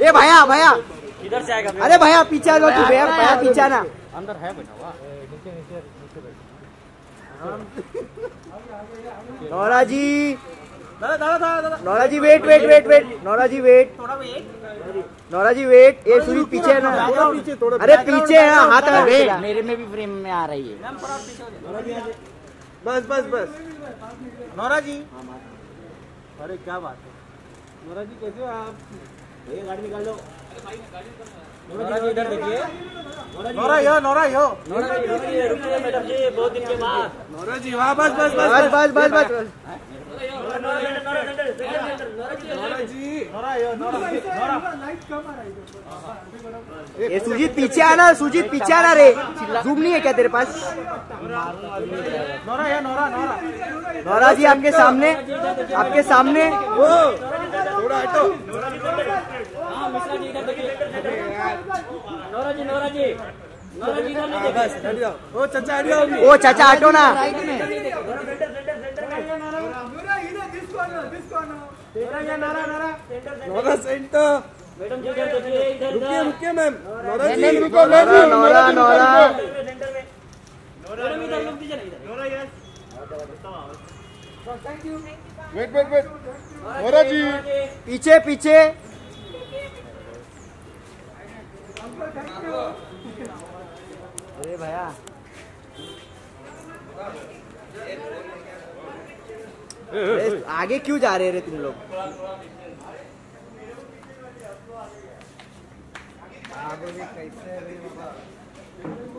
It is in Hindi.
अरे भैया भैया इधर से आएगा। अरे भैया पीछे आ जाओ तू भैया भैया पीछे आना। अंदर है बैठा हुआ। Naura ji Naura ji wait wait wait wait Naura ji wait Naura ji wait. ये सुजीत पीछे है ना, अरे पीछे है ना, हाथ में मेरे में भी फ्रेम में आ रही है। बस बस बस नौरा जी। अरे क्या बात है नौरा जी, कैसे हो आप? भैया गाड़ी निकाल लो। नौरा जी इधर देखिए। नौरा यो रुकिए मैडम जी, बहुत दिन के बाद। नौरा जी वहाँ बस बस बस बस बस बस बस। ये सुजीत पीछे आना, सुजीत पीछे आना रे। जूम नहीं है क्या तेरे पास? नौरा जी आपके सामने, आपके सामने। थोड़ा हटो। बस हट जाओ। ओ चाचा हट जाओ। ओ चाचा हटो ना। नौरा सेंटर। रुकिए मैम। नौरा जी रुको। नौरा नौरा वेट नौरा जी पीछे पीछे। अरे भैया आगे क्यों जा रहे रे तुम लोग? आगे भी कैसे